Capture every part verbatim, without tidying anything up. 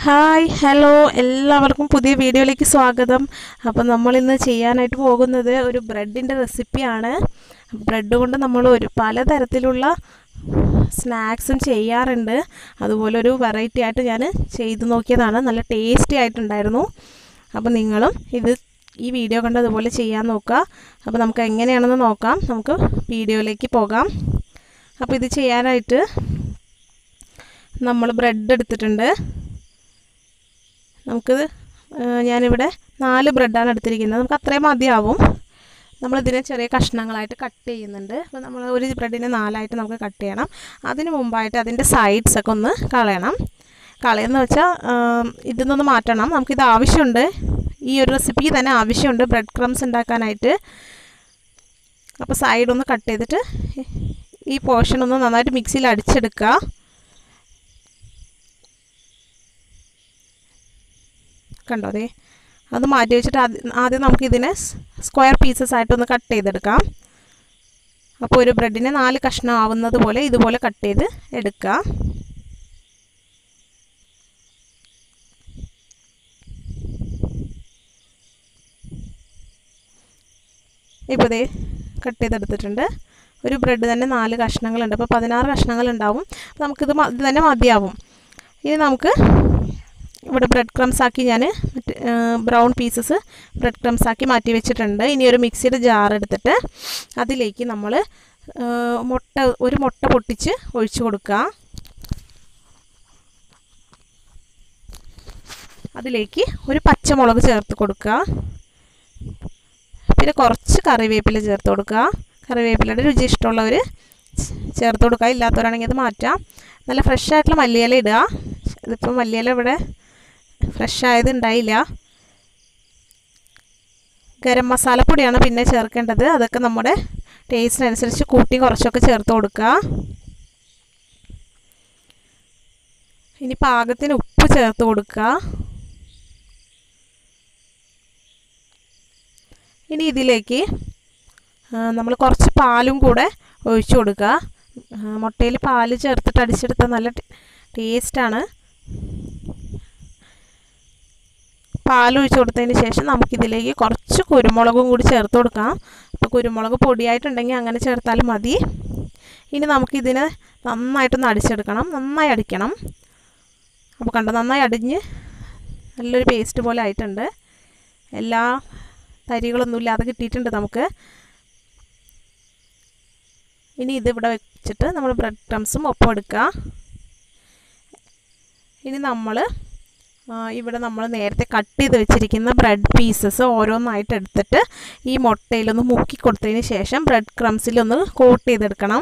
Hi hello എല്ലാവർക്കും പുതിയ വീഡിയോയിലേക്ക് സ്വാഗതം. അപ്പോൾ നമ്മൾ ഇന്ന് ചെയ്യാനായിട്ട് പോകുന്നത് ഒരു ബ്രെഡിൻ്റെ റെസിപ്പിയാണ്. ബ്രെഡ് കൊണ്ട് നമ്മൾ ഒരു പലതരത്തിലുള്ള സ്നാക്സും ചെയ്യാറുണ്ട്. അതുപോലെ ഒരു വെറൈറ്റി ആയിട്ട് ഞാൻ ചെയ്ത് നോക്കിയതാണ്. നല്ല ടേസ്റ്റി ആയിട്ടുണ്ടായിരുന്നു. അപ്പോൾ നിങ്ങളും ഇത് ഈ വീഡിയോ കണ്ട് അതുപോലെ ചെയ്യാൻ നോക്കുക. അപ്പോൾ നമുക്ക് എങ്ങനെയാണെന്ന് നോക്കാം. നമുക്ക് വീഡിയോയിലേക്ക് പോകാം. അപ്പോൾ ഇത് ചെയ്യാനായിട്ട് നമ്മൾ ബ്രെഡ് എടുത്തിട്ടുണ്ട്. നമുക്ക് ഞാനിവിടെ നാല് ബ്രെഡാണ് എടുത്തിരിക്കുന്നത്. നമുക്ക് അത്രയും മതിയാവും. നമ്മളിതിനെ ചെറിയ കഷ്ണങ്ങളായിട്ട് കട്ട് ചെയ്യുന്നുണ്ട്. അപ്പോൾ നമ്മൾ ഒരു ബ്രെഡിനെ നാലായിട്ട് നമുക്ക് കട്ട് ചെയ്യണം. അതിന് മുമ്പായിട്ട് അതിൻ്റെ സൈഡ്സൊക്കെ ഒന്ന് കളയണം. കളയെന്ന് വെച്ചാൽ ഇതിൽ നിന്ന് മാറ്റണം. നമുക്കിത് ആവശ്യമുണ്ട്. ഈ ഒരു റെസിപ്പിക്ക് തന്നെ ആവശ്യമുണ്ട് ബ്രെഡ് ക്രംസ് ഉണ്ടാക്കാനായിട്ട്. അപ്പോൾ സൈഡൊന്ന് കട്ട് ചെയ്തിട്ട് ഈ പോർഷൻ ഒന്ന് നന്നായിട്ട് മിക്സിയിൽ അടിച്ചെടുക്കുക. കണ്ടോ അതെ, അത് മാറ്റി വെച്ചിട്ട് ആദ്യം നമുക്കിതിനെ സ്ക്വയർ പീസസ് ആയിട്ടൊന്ന് കട്ട് ചെയ്തെടുക്കാം. അപ്പോൾ ഒരു ബ്രെഡിനെ നാല് കഷ്ണം ആവുന്നത് പോലെ ഇതുപോലെ കട്ട് ചെയ്ത് എടുക്കുക. ഇപ്പോൾ ഇതേ കട്ട് ചെയ്തെടുത്തിട്ടുണ്ട്. ഒരു ബ്രെഡ് തന്നെ നാല് കഷ്ണങ്ങളുണ്ട്. അപ്പോൾ പതിനാറ് കഷ്ണങ്ങളുണ്ടാവും. അപ്പോൾ നമുക്കിത് ഇത് തന്നെ മതിയാവും. ഇനി നമുക്ക് ഇവിടെ ബ്രെഡ് ക്രംസ് ആക്കി ഞാൻ മറ്റേ ബ്രൗൺ പീസസ് ബ്രെഡ് ക്രംസ് ആക്കി മാറ്റി വെച്ചിട്ടുണ്ട്. ഇനി ഒരു മിക്സിയുടെ ജാർ എടുത്തിട്ട് അതിലേക്ക് നമ്മൾ മുട്ട ഒരു മുട്ട പൊട്ടിച്ച് ഒഴിച്ചു കൊടുക്കുക. അതിലേക്ക് ഒരു പച്ചമുളക് ചേർത്ത് കൊടുക്കുക. പിന്നെ കുറച്ച് കറിവേപ്പില ചേർത്ത് കൊടുക്കുക. കറിവേപ്പിലയുടെ രുചി ഇഷ്ടമുള്ളവർ ചേർത്ത് കൊടുക്കുക. ഇല്ലാത്തവരാണെങ്കിൽ അത് മാറ്റാം. നല്ല ഫ്രഷ് ആയിട്ടുള്ള മല്ലിയില ഇടുക. ഇതിപ്പോൾ മല്ലിയില ഇവിടെ ഫ്രഷ് ആയത് ഉണ്ടായില്ല. ഗരം മസാലപ്പൊടിയാണ് പിന്നെ ചേർക്കേണ്ടത്. അതൊക്കെ നമ്മുടെ ടേസ്റ്റിനനുസരിച്ച് കൂട്ടി കുറച്ചൊക്കെ ചേർത്ത് കൊടുക്കുക. ഇനി പാകത്തിന് ഉപ്പ് ചേർത്ത് കൊടുക്കുക. ഇനി ഇതിലേക്ക് നമ്മൾ കുറച്ച് പാലും കൂടെ ഒഴിച്ചു കൊടുക്കുക. മുട്ടയിൽ പാല് ചേർത്തിട്ട് അടിച്ചെടുത്താൽ നല്ല ടേസ്റ്റാണ്. പാലൊഴിച്ച് കൊടുത്തതിന് ശേഷം നമുക്കിതിലേക്ക് കുറച്ച് കുരുമുളകും കൂടി ചേർത്ത് കൊടുക്കാം. അപ്പോൾ കുരുമുളക് പൊടിയായിട്ടുണ്ടെങ്കിൽ അങ്ങനെ ചേർത്താലും മതി. ഇനി നമുക്കിതിനെ നന്നായിട്ടൊന്ന് അടിച്ചെടുക്കണം. നന്നായി അടിക്കണം. അപ്പോൾ കണ്ടോ, നന്നായി അടിഞ്ഞ് നല്ലൊരു പേസ്റ്റ് പോലെ ആയിട്ടുണ്ട്. എല്ലാ തരികളൊന്നും ഇല്ലാതെ കിട്ടിയിട്ടുണ്ട് നമുക്ക്. ഇനി ഇതിവിടെ വെച്ചിട്ട് നമ്മൾ ബ്രെഡ് ക്രംസും ഒപ്പം എടുക്കുക. ഇനി നമ്മൾ ഇവിടെ നമ്മൾ നേരത്തെ കട്ട് ചെയ്ത് വെച്ചിരിക്കുന്ന ബ്രെഡ് പീസസ് ഓരോന്നായിട്ട് എടുത്തിട്ട് ഈ മുട്ടയിലൊന്ന് മുക്കി കൊടുത്തതിന് ശേഷം ബ്രെഡ് ക്രംസിലൊന്ന് കോട്ട് ചെയ്തെടുക്കണം.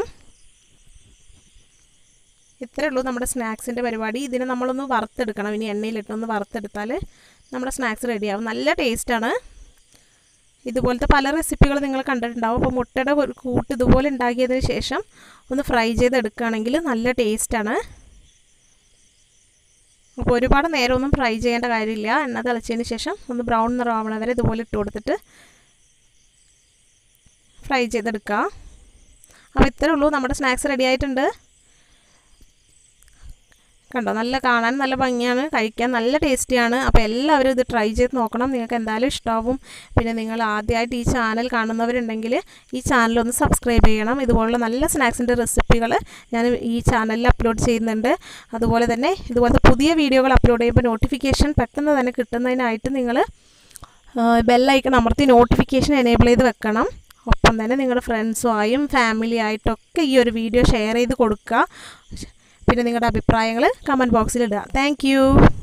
ഇത്രയേ ഉള്ളൂ നമ്മുടെ സ്നാക്സിൻ്റെ പരിപാടി. ഇതിനെ നമ്മളൊന്ന് വറുത്തെടുക്കണം. ഇനി എണ്ണയിലിട്ടൊന്ന് വറുത്തെടുത്താൽ നമ്മുടെ സ്നാക്സ് റെഡിയാവും. നല്ല ടേസ്റ്റാണ്. ഇതുപോലത്തെ പല റെസിപ്പികൾ നിങ്ങൾ കണ്ടിട്ടുണ്ടാവും. അപ്പോൾ മുട്ടയുടെ ഒരു കൂട്ട് ഇതുപോലെ ഉണ്ടാക്കിയതിന് ശേഷം ഒന്ന് ഫ്രൈ ചെയ്തെടുക്കുകയാണെങ്കിൽ നല്ല ടേസ്റ്റാണ്. അപ്പോൾ ഒരുപാട് നേരമൊന്നും ഫ്രൈ ചെയ്യേണ്ട കാര്യമില്ല. എണ്ണ തിളച്ചതിന് ശേഷം ഒന്ന് ബ്രൗൺ നിറമാവണ വരെ ഇതുപോലെ ഇട്ട് കൊടുത്തിട്ട് ഫ്രൈ ചെയ്തെടുക്കുക. അപ്പോൾ ഇത്രയേ ഉള്ളൂ, നമ്മുടെ സ്നാക്സ് റെഡി ആയിട്ടുണ്ട്. കണ്ടോ, നല്ല കാണാൻ നല്ല ഭംഗിയാണ്, കഴിക്കാൻ നല്ല ടേസ്റ്റിയാണ്. അപ്പോൾ എല്ലാവരും ഇത് ട്രൈ ചെയ്ത് നോക്കണം. നിങ്ങൾക്ക് എന്തായാലും ഇഷ്ടമാവും. പിന്നെ നിങ്ങൾ ആദ്യമായിട്ട് ഈ ചാനൽ കാണുന്നവരുണ്ടെങ്കിൽ ഈ ചാനലൊന്ന് സബ്സ്ക്രൈബ് ചെയ്യണം. ഇതുപോലുള്ള നല്ല സ്നാക്സിൻ്റെ റെസിപ്പികൾ ഞാൻ ഈ ചാനലിൽ അപ്ലോഡ് ചെയ്യുന്നുണ്ട്. അതുപോലെ തന്നെ ഇതുപോലത്തെ പുതിയ വീഡിയോകൾ അപ്ലോഡ് ചെയ്യുമ്പോൾ നോട്ടിഫിക്കേഷൻ പെട്ടെന്ന് തന്നെ കിട്ടുന്നതിനായിട്ട് നിങ്ങൾ ബെല്ലൈക്കൺ അമർത്തി നോട്ടിഫിക്കേഷൻ എനേബിൾ ചെയ്ത് വെക്കണം. ഒപ്പം തന്നെ നിങ്ങളുടെ ഫ്രണ്ട്സുമായും ഫാമിലി ആയിട്ടൊക്കെ ഈ ഒരു വീഡിയോ ഷെയർ ചെയ്ത് കൊടുക്കുക. പിന്നെ നിങ്ങളുടെ അഭിപ്രായങ്ങൾ കമൻറ്റ് ബോക്സിൽ ഇടുക. Thank U.